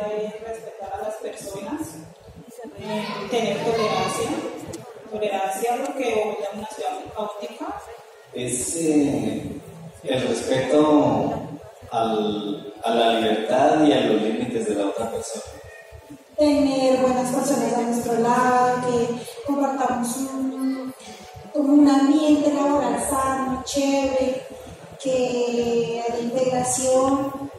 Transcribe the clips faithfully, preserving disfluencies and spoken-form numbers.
es respetar a las personas, eh, tener tolerancia, tolerancia porque hoy es una ciudad muy caótica. Es eh, el respeto al, a la libertad y a los límites de la otra persona. Tener buenas personas a nuestro lado, que compartamos un, como un ambiente laboral sano, chévere, que haya integración.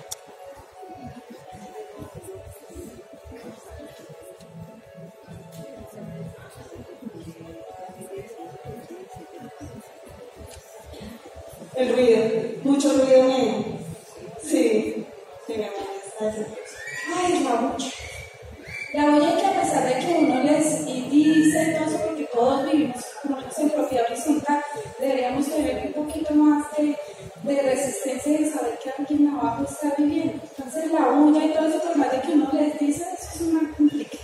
El ruido, mucho ruido negro. Sí, sí, me molesta eso. Ay, la bulla. La bulla es que a pesar de que uno les dice entonces, porque todos vivimos como en propiedad horizontal, deberíamos tener un poquito más de, de resistencia y de saber que alguien abajo está viviendo. Entonces la bulla y todo eso, por más de que uno les dice, eso es una complicación.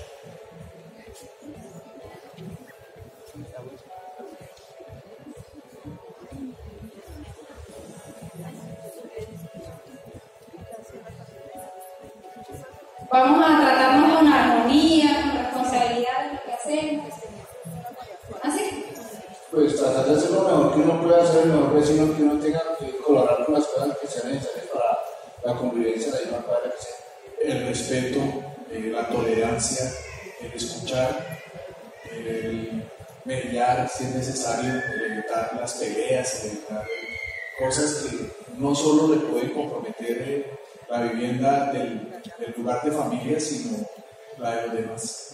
Vamos a tratarnos con armonía, con responsabilidad de lo que hacemos. ¿Así? Pues tratar de hacer lo mejor que uno pueda hacer, el mejor vecino que uno tenga que colaborar con las cosas que sean necesarias para la convivencia de la misma cuadra que sea. El respeto, eh, la tolerancia, el escuchar, el mediar si es necesario, el evitar las peleas, el evitar cosas que no solo le pueden comprometer eh, la vivienda del, del lugar de familia, sino la de los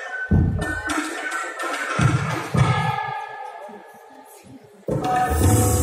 demás.